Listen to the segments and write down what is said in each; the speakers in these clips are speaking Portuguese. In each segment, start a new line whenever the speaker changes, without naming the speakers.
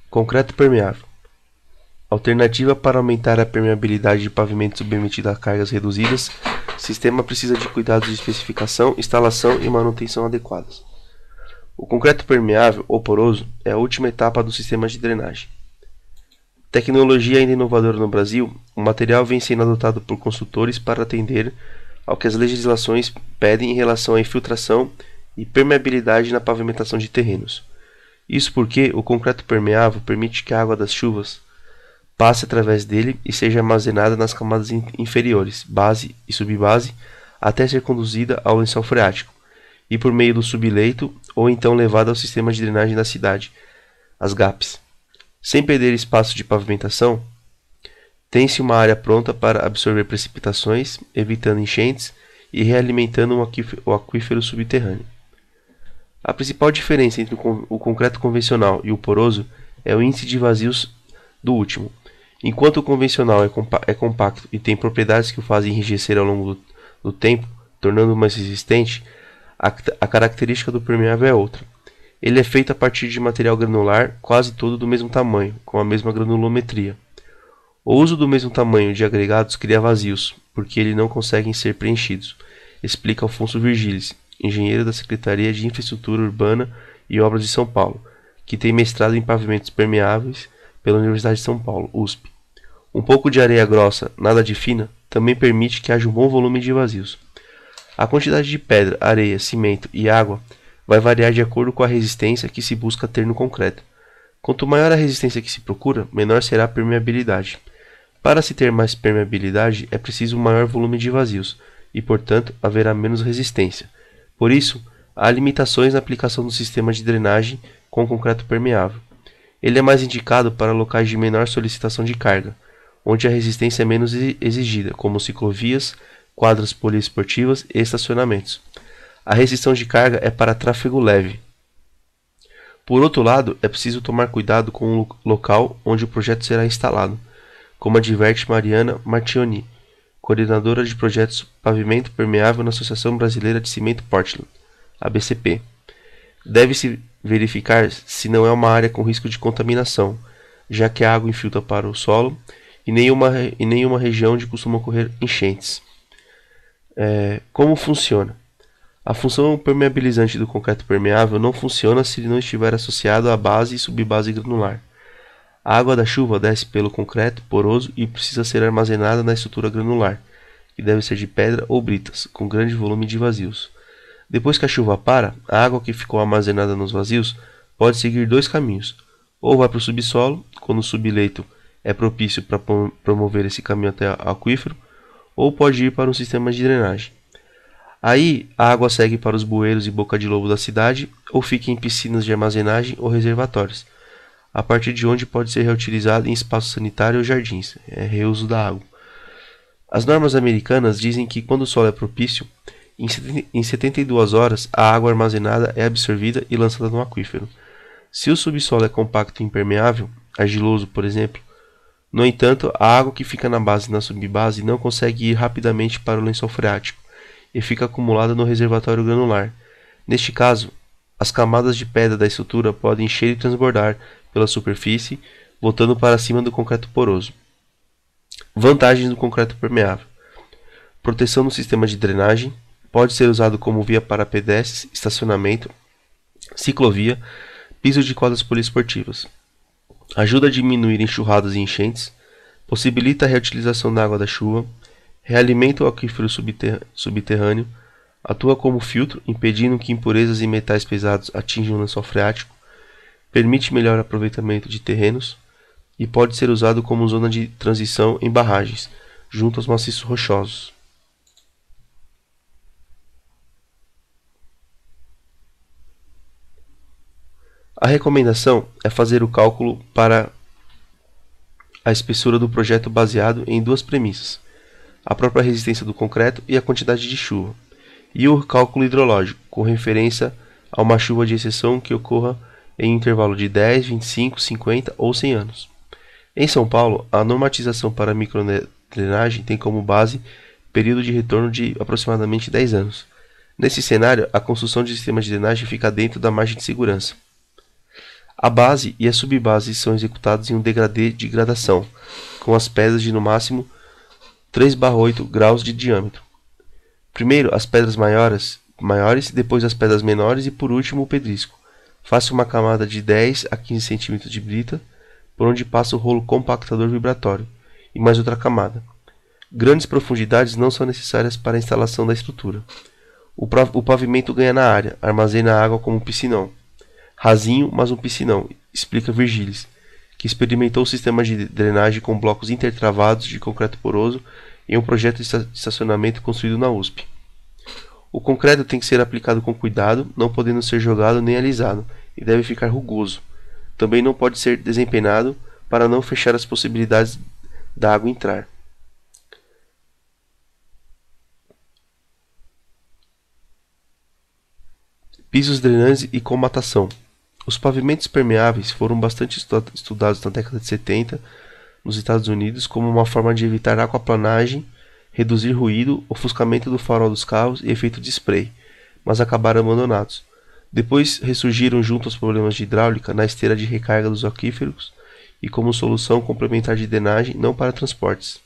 Concreto permeável. Alternativa para aumentar a permeabilidade de pavimento submetido a cargas reduzidas. O sistema precisa de cuidados de especificação, instalação e manutenção adequadas. O concreto permeável ou poroso é a última etapa do sistema de drenagem. Tecnologia ainda inovadora no Brasil, o material vem sendo adotado por construtores para atender ao que as legislações pedem em relação à infiltração e permeabilidade na pavimentação de terrenos. Isso porque o concreto permeável permite que a água das chuvas passe através dele e seja armazenada nas camadas inferiores, base e subbase, até ser conduzida ao lençol freático, e por meio do subleito ou então levada ao sistema de drenagem da cidade, as GAPs. Sem perder espaço de pavimentação, tem-se uma área pronta para absorver precipitações, evitando enchentes e realimentando o aquífero subterrâneo. A principal diferença entre o concreto convencional e o poroso é o índice de vazios do último. Enquanto o convencional é compacto e tem propriedades que o fazem enrijecer ao longo do tempo, tornando-o mais resistente, a característica do permeável é outra. Ele é feito a partir de material granular quase todo do mesmo tamanho, com a mesma granulometria. O uso do mesmo tamanho de agregados cria vazios, porque eles não conseguem ser preenchidos, explica Alfonso Virgílis, engenheiro da Secretaria de Infraestrutura Urbana e Obras de São Paulo, que tem mestrado em pavimentos permeáveis pela Universidade de São Paulo, USP. Um pouco de areia grossa, nada de fina, também permite que haja um bom volume de vazios. A quantidade de pedra, areia, cimento e água vai variar de acordo com a resistência que se busca ter no concreto. Quanto maior a resistência que se procura, menor será a permeabilidade. Para se ter mais permeabilidade, é preciso um maior volume de vazios, e portanto haverá menos resistência. Por isso, há limitações na aplicação do sistema de drenagem com concreto permeável. Ele é mais indicado para locais de menor solicitação de carga, onde a resistência é menos exigida, como ciclovias, quadras poliesportivas e estacionamentos. A restrição de carga é para tráfego leve. Por outro lado, é preciso tomar cuidado com o local onde o projeto será instalado, como adverte Mariana Martioni, coordenadora de projetos Pavimento Permeável na Associação Brasileira de Cimento Portland, ABCP. Deve-se verificar se não é uma área com risco de contaminação, já que a água infiltra para o solo e nenhuma região onde costumam ocorrer enchentes. Como funciona? A função permeabilizante do concreto permeável não funciona se ele não estiver associado à base e subbase granular. A água da chuva desce pelo concreto poroso e precisa ser armazenada na estrutura granular, que deve ser de pedra ou britas, com grande volume de vazios. Depois que a chuva para, a água que ficou armazenada nos vazios pode seguir dois caminhos. Ou vai para o subsolo, quando o subleito é propício para promover esse caminho até o aquífero, ou pode ir para um sistema de drenagem. Aí, a água segue para os bueiros e boca de lobo da cidade, ou fica em piscinas de armazenagem ou reservatórios, a partir de onde pode ser reutilizada em espaço sanitário ou jardins, reuso da água. As normas americanas dizem que quando o solo é propício, em 72 horas a água armazenada é absorvida e lançada no aquífero. Se o subsolo é compacto e impermeável, argiloso por exemplo, no entanto, a água que fica na base e na subbase não consegue ir rapidamente para o lençol freático e fica acumulada no reservatório granular. Neste caso, as camadas de pedra da estrutura podem encher e transbordar pela superfície, voltando para cima do concreto poroso. Vantagens do concreto permeável: proteção no sistema de drenagem, pode ser usado como via para pedestres, estacionamento, ciclovia, piso de quadras poliesportivas. Ajuda a diminuir enxurradas e enchentes, possibilita a reutilização da água da chuva, realimenta o aquífero subterrâneo, atua como filtro, impedindo que impurezas e metais pesados atinjam o lençol freático, permite melhor aproveitamento de terrenos e pode ser usado como zona de transição em barragens, junto aos maciços rochosos. A recomendação é fazer o cálculo para a espessura do projeto baseado em duas premissas: a própria resistência do concreto e a quantidade de chuva, e o cálculo hidrológico, com referência a uma chuva de exceção que ocorra em intervalo de 10, 25, 50 ou 100 anos. Em São Paulo, a normatização para a microdrenagem tem como base período de retorno de aproximadamente 10 anos. Nesse cenário, a construção de sistemas de drenagem fica dentro da margem de segurança. A base e a subbase são executados em um degradê de gradação, com as pedras de no máximo 3/8 graus de diâmetro. Primeiro as pedras maiores, depois as pedras menores e por último o pedrisco. Faça uma camada de 10 a 15 cm de brita, por onde passa o rolo compactador vibratório, e mais outra camada. Grandes profundidades não são necessárias para a instalação da estrutura. O pavimento ganha na área, armazena a água como um piscinão. Rasinho, mas um piscinão, explica Virgílis, que experimentou o sistema de drenagem com blocos intertravados de concreto poroso em um projeto de estacionamento construído na USP. O concreto tem que ser aplicado com cuidado, não podendo ser jogado nem alisado, e deve ficar rugoso. Também não pode ser desempenado para não fechar as possibilidades da água entrar. Pisos drenantes e comatação. Os pavimentos permeáveis foram bastante estudados na década de 70 nos Estados Unidos como uma forma de evitar aquaplanagem, reduzir ruído, ofuscamento do farol dos carros e efeito de spray, mas acabaram abandonados. Depois ressurgiram junto aos problemas de hidráulica na esteira de recarga dos aquíferos e como solução complementar de drenagem não para transportes.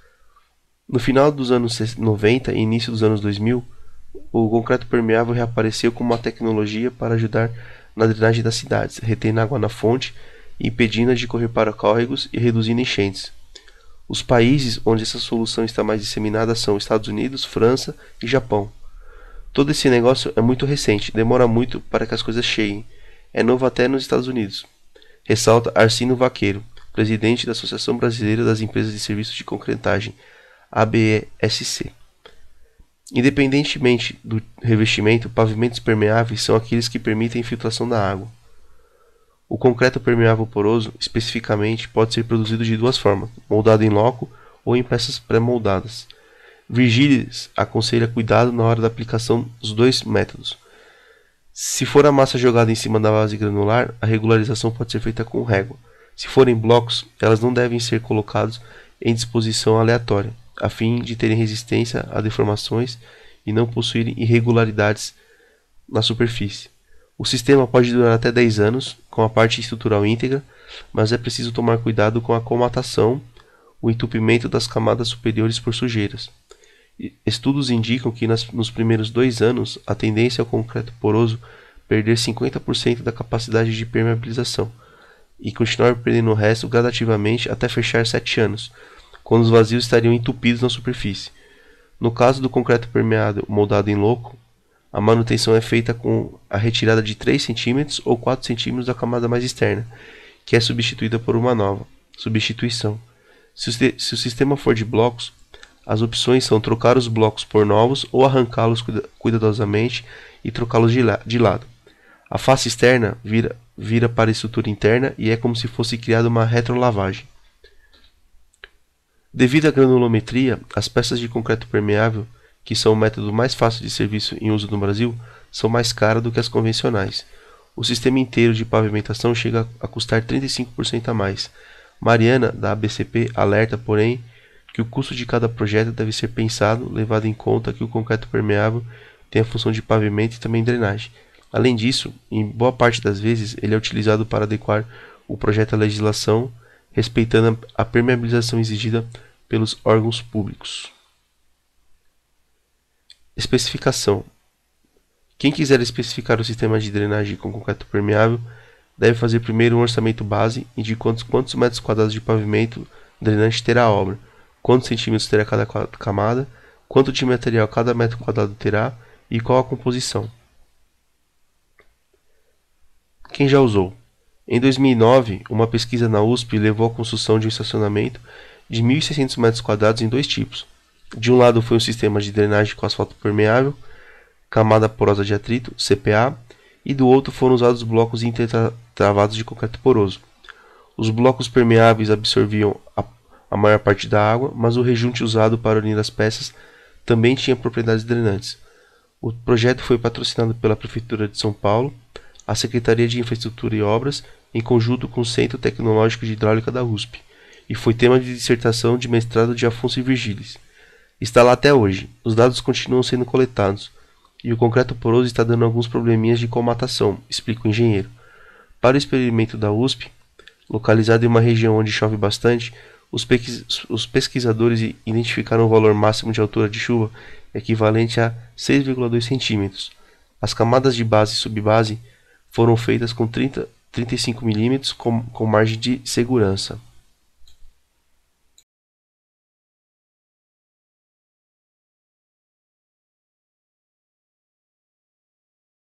No final dos anos 90 e início dos anos 2000, o concreto permeável reapareceu como uma tecnologia para ajudar na drenagem das cidades, retendo água na fonte, impedindo-a de correr para córregos e reduzindo enchentes. Os países onde essa solução está mais disseminada são Estados Unidos, França e Japão. Todo esse negócio é muito recente, demora muito para que as coisas cheguem. É novo até nos Estados Unidos. Ressalta Arcino Vaqueiro, presidente da Associação Brasileira das Empresas de Serviços de Concretagem, ABESC. Independentemente do revestimento, pavimentos permeáveis são aqueles que permitem a infiltração da água. O concreto permeável poroso, especificamente, pode ser produzido de duas formas, moldado em loco ou em peças pré-moldadas. Virgílis aconselha cuidado na hora da aplicação dos dois métodos. Se for a massa jogada em cima da base granular, a regularização pode ser feita com régua. Se forem blocos, elas não devem ser colocados em disposição aleatória, a fim de terem resistência a deformações e não possuírem irregularidades na superfície. O sistema pode durar até 10 anos, com a parte estrutural íntegra, mas é preciso tomar cuidado com a comatação, o entupimento das camadas superiores por sujeiras. Estudos indicam que nos primeiros 2 anos, a tendência é o concreto poroso perder 50% da capacidade de permeabilização e continuar perdendo o resto gradativamente até fechar 7 anos, quando os vazios estariam entupidos na superfície. No caso do concreto permeável moldado em loco, a manutenção é feita com a retirada de 3 cm ou 4 cm da camada mais externa, que é substituída por uma nova. Substituição. Se o sistema for de blocos, as opções são trocar os blocos por novos ou arrancá-los cuidadosamente e trocá-los de lado. A face externa vira para a estrutura interna e é como se fosse criada uma retrolavagem. Devido à granulometria, as peças de concreto permeável, que são o método mais fácil de serviço em uso no Brasil, são mais caras do que as convencionais. O sistema inteiro de pavimentação chega a custar 35% a mais. Mariana, da ABCP, alerta, porém, que o custo de cada projeto deve ser pensado, levado em conta que o concreto permeável tem a função de pavimento e também drenagem. Além disso, em boa parte das vezes, ele é utilizado para adequar o projeto à legislação, respeitando a permeabilização exigida pelos órgãos públicos. Especificação. Quem quiser especificar o sistema de drenagem com concreto permeável deve fazer primeiro um orçamento base, indicando quantos metros quadrados de pavimento drenante terá a obra, quantos centímetros terá cada camada, quanto de material cada metro quadrado terá e qual a composição. Quem já usou? Em 2009, uma pesquisa na USP levou à construção de um estacionamento de 1.600 metros quadrados em 2 tipos. De um lado foi um sistema de drenagem com asfalto permeável, camada porosa de atrito, CPA, e do outro foram usados blocos intertravados de concreto poroso. Os blocos permeáveis absorviam a maior parte da água, mas o rejunte usado para unir as peças também tinha propriedades drenantes. O projeto foi patrocinado pela Prefeitura de São Paulo, a Secretaria de Infraestrutura e Obras, em conjunto com o Centro Tecnológico de Hidráulica da USP, e foi tema de dissertação de mestrado de Afonso Virgílis. Está lá até hoje, os dados continuam sendo coletados, e o concreto poroso está dando alguns probleminhas de comatação, explica o engenheiro. Para o experimento da USP, localizado em uma região onde chove bastante, os pesquisadores identificaram um valor máximo de altura de chuva equivalente a 6,2 centímetros. As camadas de base e subbase foram feitas com 35 mm com margem de segurança.